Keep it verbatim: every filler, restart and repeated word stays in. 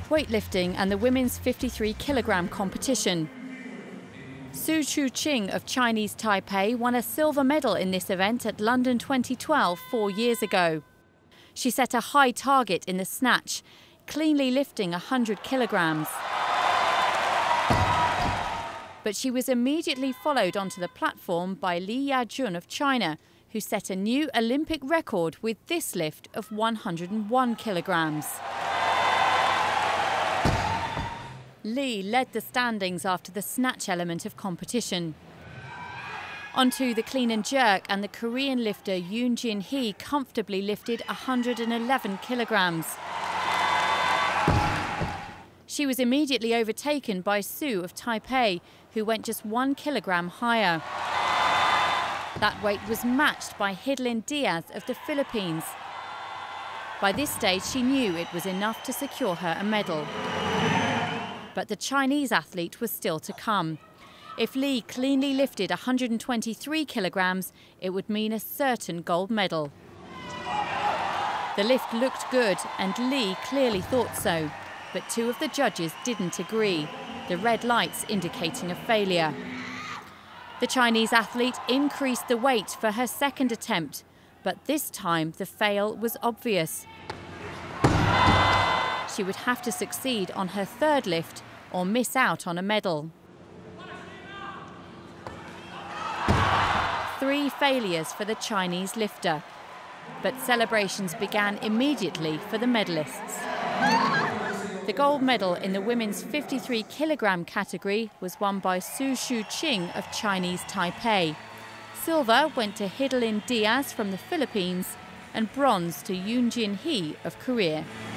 weightlifting and the women's fifty-three kilogram competition. Shu-Ching of Chinese Taipei won a silver medal in this event at London twenty twelve, four years ago. She set a high target in the snatch, cleanly lifting one hundred kilograms. But she was immediately followed onto the platform by Li Yajun of China, who set a new Olympic record with this lift of one hundred one kilograms. Li led the standings after the snatch element of competition. Onto the clean and jerk, and the Korean lifter Yoon Jin-hee comfortably lifted one hundred eleven kilograms. She was immediately overtaken by Su of Taipei, who went just one kilogram higher. That weight was matched by Hidlin Diaz of the Philippines. By this stage, she knew it was enough to secure her a medal. But the Chinese athlete was still to come. If Li cleanly lifted one hundred twenty-three kilograms, it would mean a certain gold medal. The lift looked good, and Li clearly thought so. But two of the judges didn't agree, the red lights indicating a failure. The Chinese athlete increased the weight for her second attempt, but this time the fail was obvious. She would have to succeed on her third lift or miss out on a medal. Three failures for the Chinese lifter, but celebrations began immediately for the medalists. The gold medal in the women's fifty-three kilogram category was won by Shu-Ching of Chinese Taipei. Silver went to Hidlin Diaz from the Philippines, and bronze to Yoon Jin-hee of Korea.